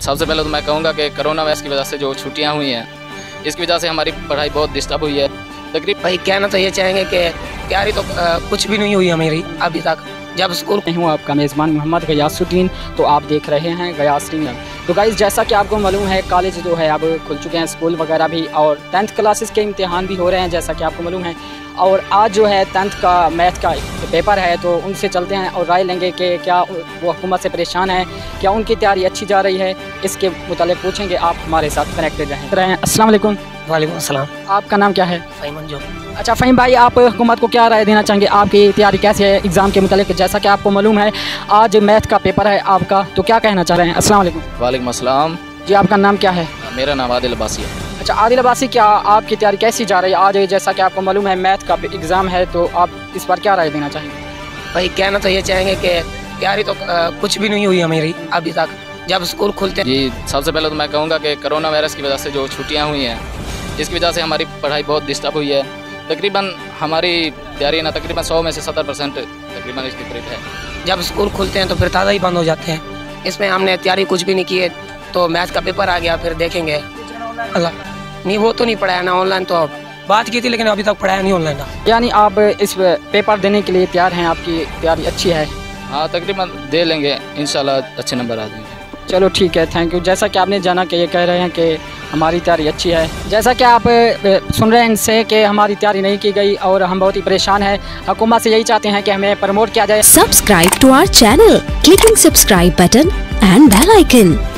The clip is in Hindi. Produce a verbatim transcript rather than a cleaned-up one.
सबसे पहले तो मैं कहूँगा कि कोरोना वायरस की वजह से जो छुट्टियाँ हुई हैं, इसकी वजह से हमारी पढ़ाई बहुत डिस्टर्ब हुई है। तकरीबन भाई कहना तो ये चाहेंगे कि तैयारी तो आ, कुछ भी नहीं हुई हमारी अभी तक। जब स्कूल मैं हूँ आपका मेज़बान मोहम्मद गयासुद्दीन, तो आप देख रहे हैं गयासुद्दीन। तो गाइस, जैसा कि आपको मालूम है, कॉलेज जो है अब खुल चुके हैं, स्कूल वगैरह भी, और टेंथ क्लासेस के इम्तिहान भी हो रहे हैं जैसा कि आपको मालूम है। और आज जो है टेंथ का मैथ का पेपर है, तो उनसे चलते हैं और राय लेंगे कि क्या वो हुकूमत से परेशान है, क्या उनकी तैयारी अच्छी जा रही है, इसके मुतालिक पूछेंगे। आप हमारे साथ कनेक्टेड रहें। अस्सलाम वालेकुम। वालेकुम अस्सलाम। आपका नाम क्या है? फ़हीम जो। अच्छा फ़हीम भाई, आप हुकूमत को क्या राय देना चाहेंगे? आपकी तैयारी कैसी है एग्ज़ाम के मुतालिक? जैसा कि आपको मालूम है आज मैथ का पेपर है आपका, तो क्या कहना चाह रहे हैं? अस्सलाम वालेकुम। वालेकुम अस्सलाम। जी, आपका नाम क्या है? मेरा नाम आदिल अब्बासी है। अच्छा आदिल अब्बासी, क्या आपकी तैयारी कैसी जा रही है? आज जैसा कि आपको मालूम है मैथ का एग्ज़ाम है, तो आप इस पर क्या राय देना चाहेंगे? भाई कहना तो ये चाहेंगे कि तैयारी तो आ, कुछ भी नहीं हुई हमारी अभी तक। जब स्कूल खुलते हैं जी, सबसे पहले तो मैं कहूँगा कि कोरोना वायरस की वजह से जो छुट्टियाँ हुई हैं, इसकी वजह से हमारी पढ़ाई बहुत डिस्टर्ब हुई है। तकरीबन हमारी तैयारी ना तकरीबन सौ में से सत्तर परसेंट तकरीबन इसके करीब है। जब स्कूल खुलते हैं तो फिर ताज़ा ही बंद हो जाते हैं। इसमें हमने तैयारी कुछ भी नहीं की है, तो मैथ का पेपर आ गया, फिर देखेंगे। अल्लाह नहीं, वो तो नहीं पढ़ाया ना, ऑनलाइन तो बात की थी, लेकिन अभी तक पढ़ाया नहीं ऑनलाइन ना। यानी आप इस पेपर देने के लिए तैयार हैं? आपकी तैयारी अच्छी है? हाँ, तकरीबन दे लेंगे, इंशाल्लाह अच्छे नंबर आ जाएंगे। चलो ठीक है, थैंक यू। जैसा कि आपने जाना कि ये कह रहे हैं कि हमारी तैयारी अच्छी है, जैसा कि आप सुन रहे हैं इनसे कि हमारी तैयारी नहीं की गई और हम बहुत ही परेशान हैं। हुकूमत से यही चाहते हैं कि हमें प्रमोट किया जाए। Subscribe to our channel, clicking subscribe button and bell icon.